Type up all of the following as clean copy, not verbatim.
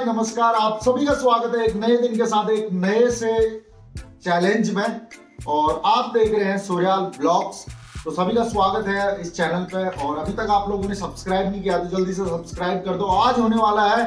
हाय नमस्कार, आप सभी का स्वागत है एक नए दिन के साथ एक नए से चैलेंज में। और आप देख रहे हैं सूर्याल ब्लॉग्स। तो सभी का स्वागत है इस चैनल पे। और अभी तक आप लोगों ने सब्सक्राइब नहीं किया तो जल्दी से सब्सक्राइब कर दो। आज होने वाला है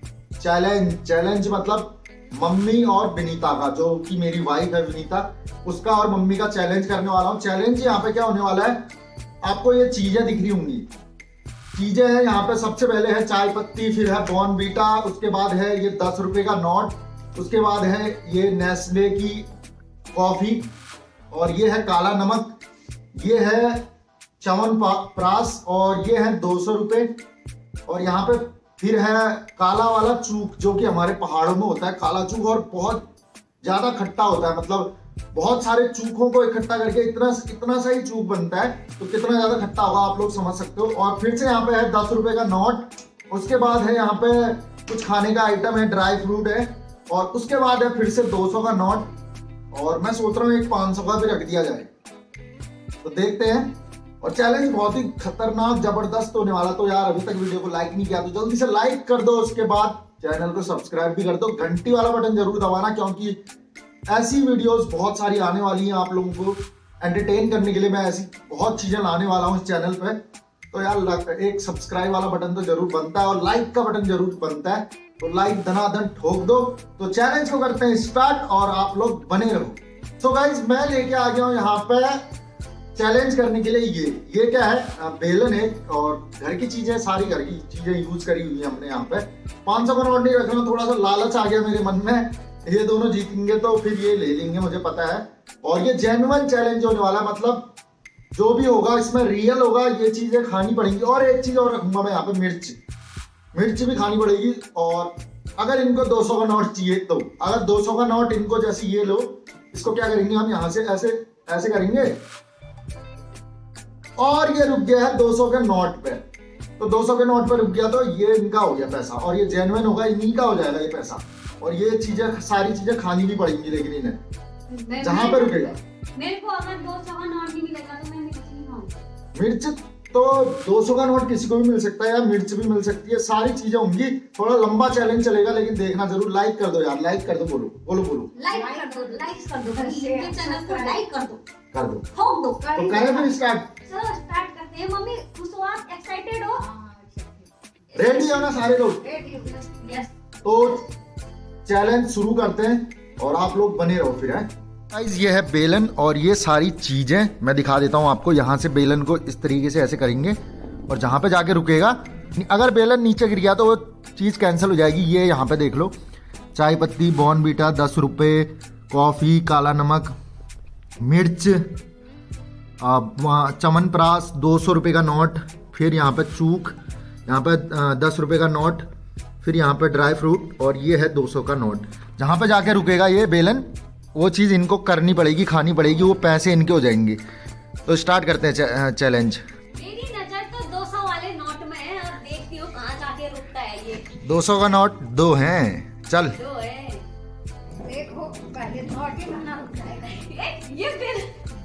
चैलेंज मतलब मम्मी और विनीता का, जो कि मेरी वाइफ है विनीता, उसका और मम्मी का चैलेंज करने वाला हूँ। चैलेंज यहाँ पे क्या होने वाला है, आपको ये चीजें दिख रही होंगी, चीजें हैं यहाँ पे। सबसे पहले है चाय पत्ती, फिर है बॉर्नवीटा, उसके बाद है ये 10 रुपए का नोट, उसके बाद है ये नेस्ले की कॉफी, और ये है काला नमक, ये है च्यवनप्राश, और ये है 200 रुपए। और यहाँ पे फिर है काला वाला चूक, जो कि हमारे पहाड़ों में होता है काला चूक, और बहुत ज्यादा खट्टा होता है। मतलब बहुत सारे चूकों को इकट्ठा करके इतना सा ही चूक बनता है, तो कितना ज्यादा खट्टा होगा आप लोग समझ सकते हो। और फिर से यहाँ पे है 10 रुपए का नोट, उसके बाद है यहाँ पे कुछ खाने का आइटम है, ड्राई फ्रूट है, और उसके बाद है फिर से 200 का नोट। और मैं सोच रहा हूँ एक 500 का भी रख दिया जाए, तो देखते हैं। और चैलेंज बहुत ही खतरनाक जबरदस्त होने वाला। तो यार अभी तक वीडियो को लाइक नहीं किया तो जल्दी से लाइक कर दो, उसके बाद चैनल को सब्सक्राइब भी कर दो, घंटी वाला बटन जरूर दबाना, क्योंकि ऐसी वीडियोस बहुत सारी आने वाली हैं आप लोगों को एंटरटेन करने के लिए। मैं ऐसी बहुत चीजें लाने वाला हूँ इस चैनल पे। तो यार एक सब्सक्राइब वाला बटन तो जरूर बनता है और लाइक का बटन जरूर बनता है, तो लाइक धनाधन ठोक दो। तो चैलेंज को करते हैं स्टार्ट और आप लोग बने रहो। सो गाइज मैं लेके आ गया हूँ यहाँ पे चैलेंज करने के लिए। ये क्या है, बेलन है, और घर की चीजें, सारी घर की चीजें यूज करी हुई है हमने यहाँ पे। 500 का नोट नहीं रखना, थोड़ा सा लालच आ गया मेरे मन में, ये दोनों जीतेंगे तो फिर ये ले लेंगे, मुझे पता है। और ये जेन्युइन चैलेंज होने वाला, मतलब जो भी होगा इसमें रियल होगा, ये चीजें खानी पड़ेंगी। और एक चीज और रखूंगा मैं यहाँ पे, मिर्च भी खानी पड़ेगी। और अगर इनको 200 का नोट चाहिए तो, अगर 200 का नोट इनको, जैसे ये लो, इसको क्या करेंगे हम यहाँ से ऐसे करेंगे, और ये रुक गया है 200 के नोट पे। तो 200 के नोट पे रुक गया तो ये इनका हो गया पैसा, और ये जेन्युइन होगा, इन्हीं का हो जाएगा ये पैसा। और ये चीजें, सारी चीजें खानी भी पड़ेंगी, लेकिन इन्हें जहां पे रुकेगा। मेरे को अगर 200 का नोट नहीं मिलेगा तो मैं मिर्च नहीं खाऊंगी। मिर्च तो 200 का नोट किसी को भी मिल सकता है, या मिर्च भी मिल सकती है, सारी चीजें होंगी। थोड़ा लंबा चैलेंज चलेगा, लेकिन देखना जरूर। लाइक कर दो यार, लाइक कर दो, बोलो लाइक कर दो चैनल को लाइक कर दो ठोक दो। तो करें फिर स्टार्ट। चलो स्टार्ट करते हैं। मम्मी खुश हो आप, एक्साइटेड हो? रेडी हो ना सारे लोग? यस। तो चैलेंज शुरू करते हैं और आप लोग बने रहो फिर। है गाइस, ये है बेलन, और ये सारी चीजें मैं दिखा देता हूँ आपको। यहाँ से बेलन को इस तरीके से ऐसे करेंगे, और जहां पे जाके रुकेगा, अगर बेलन नीचे गिर गया तो वो चीज कैंसिल हो जाएगी। ये यहाँ पे देख लो, चाय पत्ती, बॉर्नवीटा 10 रुपए, कॉफी, काला नमक, मिर्च, च्यवनप्राश 200 रुपए का नोट, फिर यहाँ पे चूक, यहाँ पे 10 रुपए का नोट, फिर यहाँ पे ड्राई फ्रूट, और ये है 200 का नोट। जहाँ पे जाके रुकेगा ये बेलन, वो चीज़ इनको करनी पड़ेगी, खानी पड़ेगी, वो पैसे इनके हो जाएंगे। तो स्टार्ट करते हैं चैलेंज। मेरी नजर तो 200 वाले नोट में है, और देखती हूँ कहाँ जाके रुकता है ये। 200 का नोट 2 हैं, चल 2 है। देखो पहले नोट ही बना रुकता है। ये बिल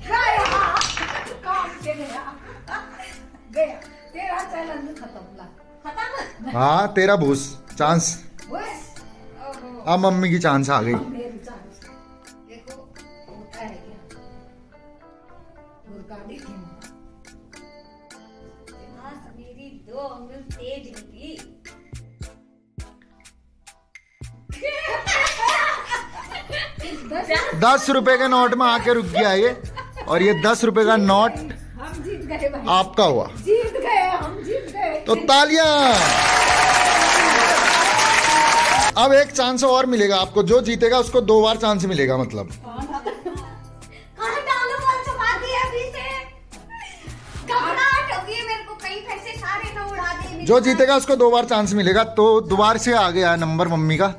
काम से गया तेरा चैलेंज खत्म। हाँ, तेरा भूस चांस। अब मम्मी की चांस आ गई। देखो होता है क्या, गाड़ी थी मेरी 2 उंगली तेज निकली। 10 रुपए के नोट में आके रुक गया ये, और ये 10 रुपए का नोट हम जीत गए भाई, आपका हुआ। जीत गए, हम जीत गए। तो तालियां। अब एक चांस और मिलेगा आपको, जो जीतेगा उसको 2 बार चांस मिलेगा। मतलब जो जीतेगा उसको 2 बार चांस मिलेगा। तो दोबारा से आ गया नंबर मम्मी का।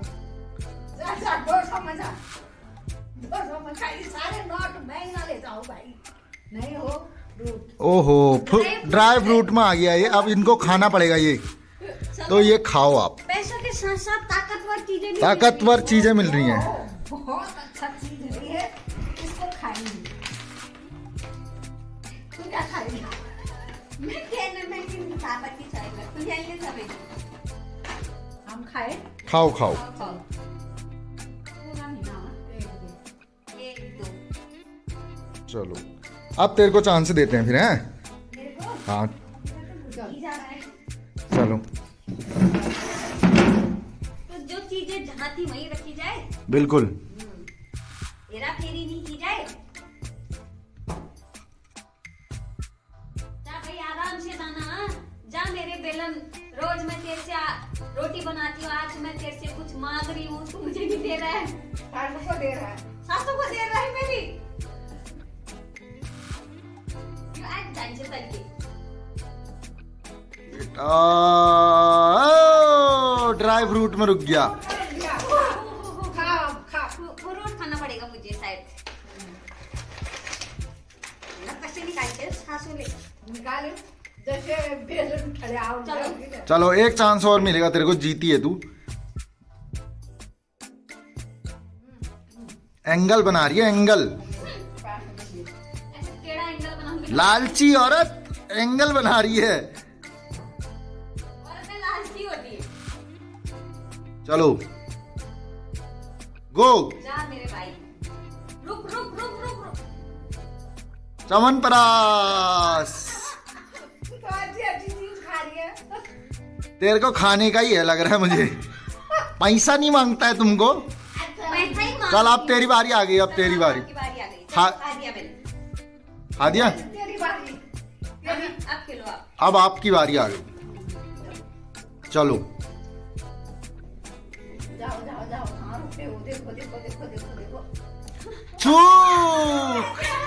ओहो, ड्राई फ्रूट में आ गया ये, अब इनको खाना पड़ेगा ये। तो ये खाओ आप। पैसों के साथ साथ ताकतवर चीजें मिल रही हैं। बहुत अच्छा चीज है, इसको खाएंगे। तू क्या खाएगा? मैं कहना मैं कि चाय पत्ती चाय कर, तू जाइए सब। हम खाए। खाओ खाओ। पूरा नहीं ना, एक दो। चलो अब तेरे को चांस देते हैं फिर, हैं? मेरे को हाँ ही जा रहा है। चलो। तो जो चीजें जहाँ थी वहीं रखी जाए। बिल्कुल। हेरा फेरी नहीं की जाए। जा भाई आराम से जाना। जा मेरे बेलन, रोज मैं तेरे से रोटी बनाती हूँ, आज मैं तेरे से कुछ मांग रही हूँ, तू मुझे नहीं दे रहा है। सासू को दे रहा है। सासू को दे रहा है मेरी। ड्राई फ्रूट में रुक गया। फ्रूट खाना पड़ेगा मुझे शायद। कैसे निकालते सासू ले निकाले जैसे बेलन उठा ले। आओ चलो एक चांस और मिलेगा तेरे को, जीती है तू। एंगल बना रही है, एंगल। लालची औरत एंगल बना रही है। औरतें लालची होती है। चलो गो। जा मेरे भाई। रुक रुक रुक रुक रुक। चमनप्राश तो अच्छी चीज खा रही है। तेरे को खाने का ही है लग रहा है मुझे। पैसा नहीं मांगता है तुमको। पैसा ही मांग। चल अब तेरी बारी आ गई, अब तेरी बारी। आपकी बारी आ गई। हाँ। खा दिया मैंने। खा दिया? तेरी बारी। अब खिलो आप। अब आपकी बारी आ गई। चलो जाओ जाओ जाओ। हाँ रुके हो। देखो देखो देखो देखो देखो। चूक।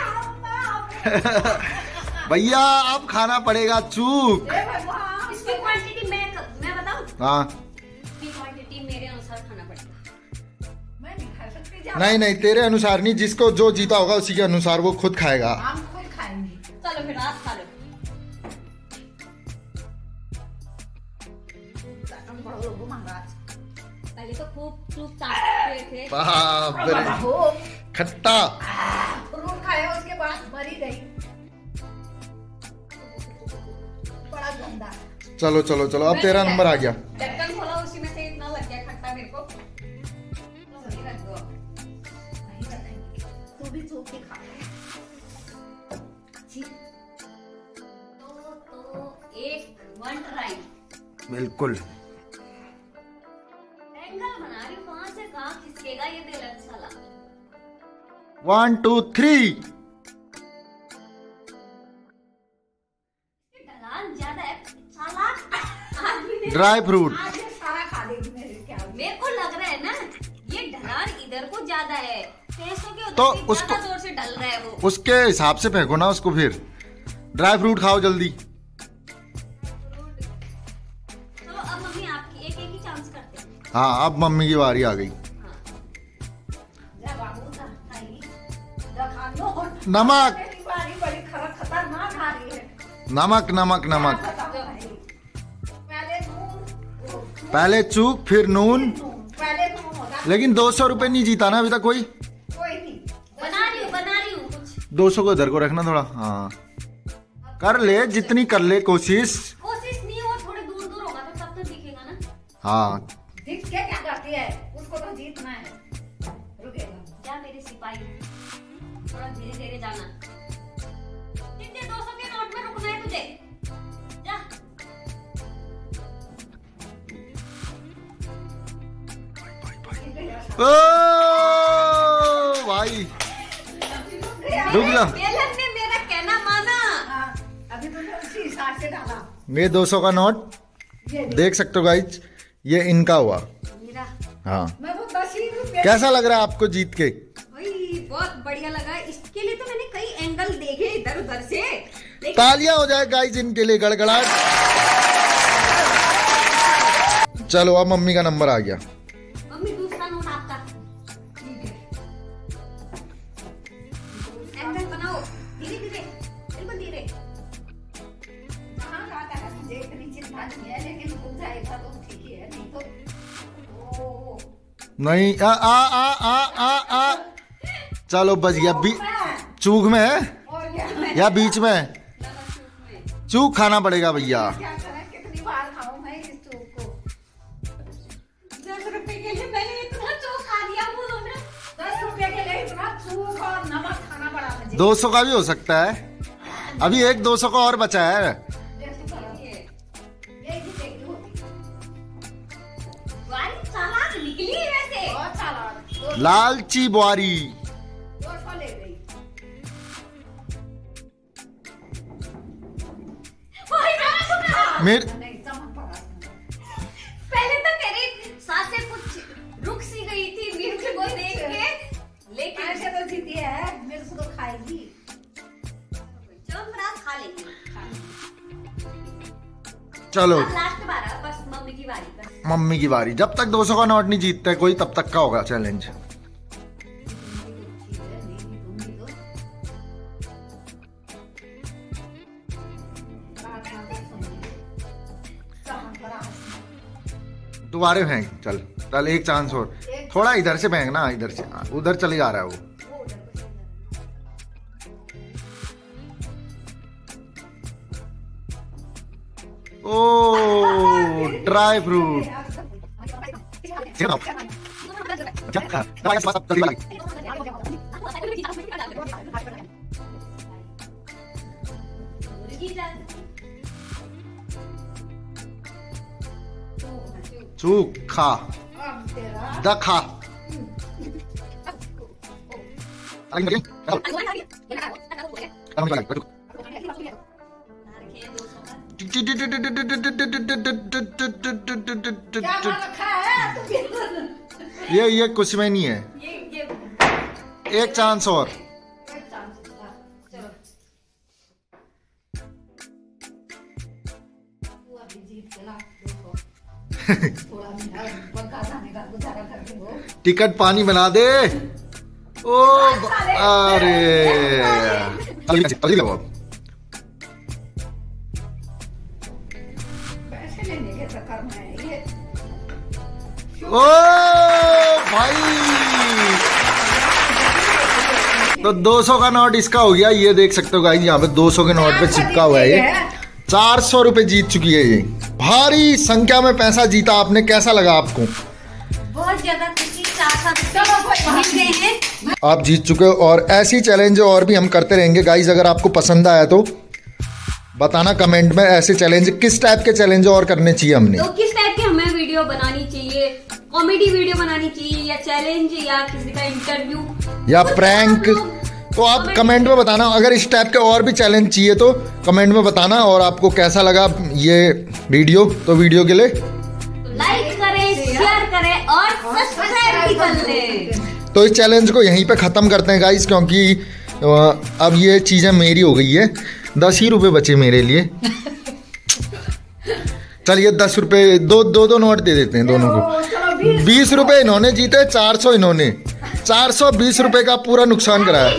भैया अब खाना पड़ेगा चूक। इसकी क्वांटिटी मैं बताऊं? हाँ इसकी क्वांटिटी मेरे अनुसार खाना पड़ेगा। मैं नहीं खा सकती। नहीं नहीं तेरे अनुसार नहीं, जिसको जो जीता होगा उसी के अनुसार वो खुद खाएगा। हम खुद खाएंगे। चलो फिर आप खा लो। पहले तो खूब चूप चाटते थे। बाप रे खट्टा। फ्रूट खाया उसके बाद मरी गई। बड़ा गंदा। चलो चलो चलो अब तेरा नंबर आ गया। ढक्कन खोला उसी में से इतना लग गया खट्टा मेरे को। तो वही रख दो। वही रखेंगे। तू भी चूप के खा। तो एक वन ट्राई। बिल्कुल। एंगल बना रही हूँ, कहाँ से कहाँ खिसकेगा ये बेलन साला। 1 2 3। ढलान ज्यादा है साला। आदमी ने ड्राई फ्रूट। आज ये सारा खा देगी मेरे को लग रहा है ना ये ढलान इधर को ज्यादा है। पैसों के तो उधर उसको ज्यादा जोर से ढल रहा है वो। उसके हिसाब से फेंको ना उसको। फिर ड्राई फ्रूट खाओ जल्दी। चलो अब मम्मी आपकी एक एक ही चांस करते हैं। हाँ अब मम्मी की बारी आ गई। नमक खतरनाक आ रही है। नमक नमक नमक। पहले चूक फिर नून। पहले नून होगा। लेकिन 200 रुपए नहीं जीता ना अभी तक कोई। कोई नहीं। बना रही हूँ कुछ। 200 को इधर को रखना थोड़ा। हाँ कर ले जितनी कर ले कोशिश। कोशिश नहीं हो, थोड़े दूर दूर होगा तो तब तो दिखेगा ना। हाँ दिख के क्या करती है, उसको तो जीतना है। रुकेगा जा मेरे सिपाही, थोड़ा धीरे धीरे जाना। कितने 200 के नोट में रुकना है तुझे। जा ओ भाई रुक जा। बेलन ने मेरा कहना माना। अभी तुमने उसी हिसाब से डाला। ये 200 का नोट देख सकते हो गाइज, ये इनका हुआ। मेरा हाँ मैं वो 10 ही रुपए। कैसा लग रहा है आपको जीत के? भाई बहुत बढ़िया लगा। इसके लिए तो मैंने कई एंगल देखे इधर उधर से। तालियां हो जाए गाइज इनके लिए, गड़गड़ाहट। चलो अब मम्मी का नंबर आ गया। मम्मी दूसरा नोट आपका। ठीक है एंगल बनाओ धीरे धीरे, बिल्कुल धीरे। कहाँ खाता है मुझे इतनी चिंता नहीं है, लेकिन खुद जाएगा तो ठीक ही है, नहीं तो नहीं आ आ आ आ आ आ चलो बच गया। चूक में है और क्या या बीच में? चूक खाना पड़ेगा भैया। क्या करें, कितनी बार खाऊं मैं इस चूक को। के लिए मैंने इतना चूक खा दिया बोलो ना। 10 रुपए के लिए इतना चूक और नमक खाना पड़ा मुझे। 200 का भी हो सकता है, अभी एक 200 का और बचा है। चालाक निकली है वैसे। बहुत चालाक। लालची बुआरी। 200 ले गई। मेरे नहीं सामान पड़ा। पहले तो मेरी सांसें कुछ रुक सी गई थी वीर को देख के, लेकिन ऐसे तो जीती है, मेरे से तो खाएगी। चलो फ्रास खा लेंगे। चलो अब लास्ट बार है, बस मम्मी की बारी। बस मम्मी की बारी। जब तक 200 का नोट नहीं जीतते कोई तब तक का होगा चैलेंज। दोबारे फेंक। चल चल एक चांस और, थोड़ा इधर से फेंक ना, इधर से उधर चले जा रहा है वो। ओ ड्राई फ्रूट। चूखा दखा। ये कुछ में नहीं है। एक चांस और। टिकट पानी बना दे। ओ अरे पैसे लेने के चक्कर में ये। ओ भाई, तो 200 का नोट इसका हो गया। ये देख सकते हो गाइस, यहाँ पे 200 के नोट पे चिपका हुआ है ये। 400 रुपए जीत चुकी है ये। भारी संख्या में पैसा जीता आपने, कैसा लगा आपको? बहुत ज्यादा खुशी। 400 जीत गए हैं आप जीत चुके हो, और ऐसी चैलेंज और भी हम करते रहेंगे गाइस। अगर आपको पसंद आया तो बताना कमेंट में, ऐसे चैलेंज किस टाइप के चैलेंज और करने चाहिए हमने। तो किस टाइप की हमें वीडियो बनानी चाहिए, कॉमेडी वीडियो बनानी चाहिए या चैलेंज या किसी का इंटरव्यू या प्रैंक, तो आप कमेंट में बताना। अगर इस टाइप के और भी चैलेंज चाहिए तो कमेंट में बताना। और आपको कैसा लगा ये वीडियो, तो वीडियो के लिए लाइक करें, शेयर करें और सब्सक्राइब भी कर लें। तो इस चैलेंज को यहीं पे ख़त्म करते हैं गाइस, क्योंकि अब ये चीज़ें मेरी हो गई है। 10 ही रुपये बचे मेरे लिए। चलिए 10 रुपये दो नोट दे देते हैं दोनों को। 20 रुपये इन्होंने जीते, 400 इन्होंने। 420 रुपये का पूरा नुकसान कराया।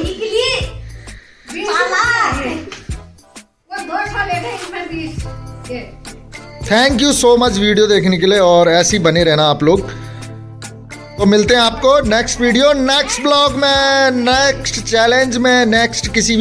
Thank you so much video देखने के लिए, और ऐसे ही बने रहना आप लोग। तो मिलते हैं आपको नेक्स्ट वीडियो, नेक्स्ट ब्लॉग में, नेक्स्ट चैलेंज में, नेक्स्ट किसी